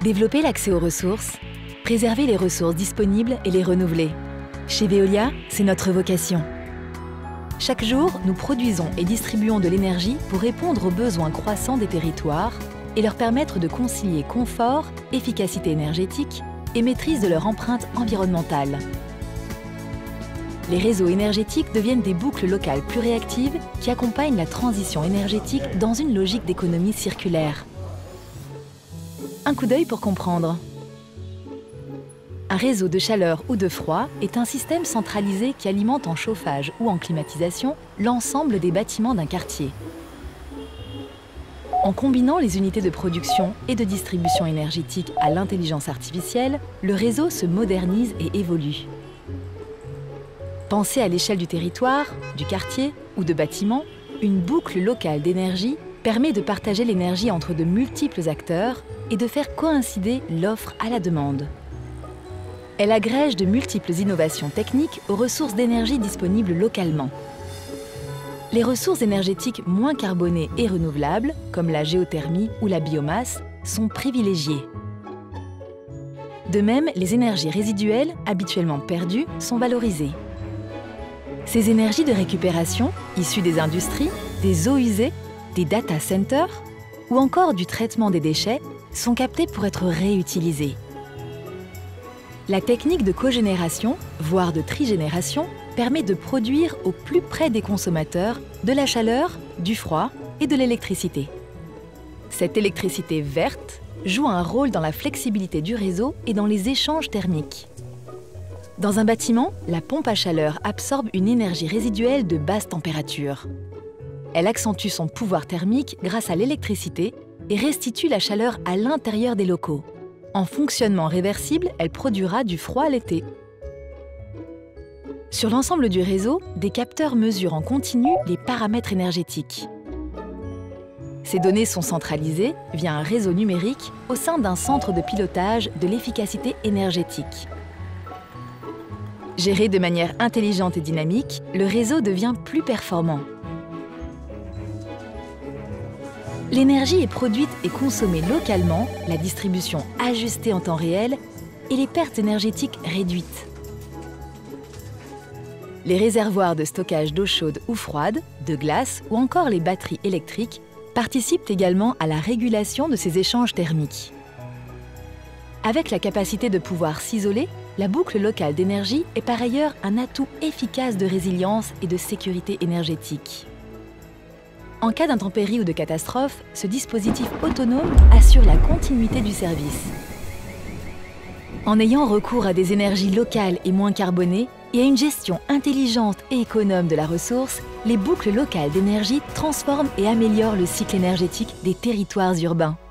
Développer l'accès aux ressources, préserver les ressources disponibles et les renouveler. Chez Veolia, c'est notre vocation. Chaque jour, nous produisons et distribuons de l'énergie pour répondre aux besoins croissants des territoires et leur permettre de concilier confort, efficacité énergétique et maîtrise de leur empreinte environnementale. Les réseaux énergétiques deviennent des boucles locales plus réactives qui accompagnent la transition énergétique dans une logique d'économie circulaire. Un coup d'œil pour comprendre. Un réseau de chaleur ou de froid est un système centralisé qui alimente en chauffage ou en climatisation l'ensemble des bâtiments d'un quartier. En combinant les unités de production et de distribution énergétique à l'intelligence artificielle, le réseau se modernise et évolue. Pensée à l'échelle du territoire, du quartier ou de bâtiments, une boucle locale d'énergie permet de partager l'énergie entre de multiples acteurs et de faire coïncider l'offre à la demande. Elle agrège de multiples innovations techniques aux ressources d'énergie disponibles localement. Les ressources énergétiques moins carbonées et renouvelables, comme la géothermie ou la biomasse, sont privilégiées. De même, les énergies résiduelles, habituellement perdues, sont valorisées. Ces énergies de récupération, issues des industries, des eaux usées, des data centers ou encore du traitement des déchets, sont captées pour être réutilisées. La technique de cogénération, voire de trigénération, permet de produire au plus près des consommateurs de la chaleur, du froid et de l'électricité. Cette électricité verte joue un rôle dans la flexibilité du réseau et dans les échanges thermiques. Dans un bâtiment, la pompe à chaleur absorbe une énergie résiduelle de basse température. Elle accentue son pouvoir thermique grâce à l'électricité et restitue la chaleur à l'intérieur des locaux. En fonctionnement réversible, elle produira du froid l'été. Sur l'ensemble du réseau, des capteurs mesurent en continu les paramètres énergétiques. Ces données sont centralisées via un réseau numérique au sein d'un centre de pilotage de l'efficacité énergétique. Géré de manière intelligente et dynamique, le réseau devient plus performant. L'énergie est produite et consommée localement, la distribution ajustée en temps réel et les pertes énergétiques réduites. Les réservoirs de stockage d'eau chaude ou froide, de glace ou encore les batteries électriques participent également à la régulation de ces échanges thermiques. Avec la capacité de pouvoir s'isoler, la boucle locale d'énergie est par ailleurs un atout efficace de résilience et de sécurité énergétique. En cas d'intempérie ou de catastrophe, ce dispositif autonome assure la continuité du service. En ayant recours à des énergies locales et moins carbonées et à une gestion intelligente et économe de la ressource, les boucles locales d'énergie transforment et améliorent le cycle énergétique des territoires urbains.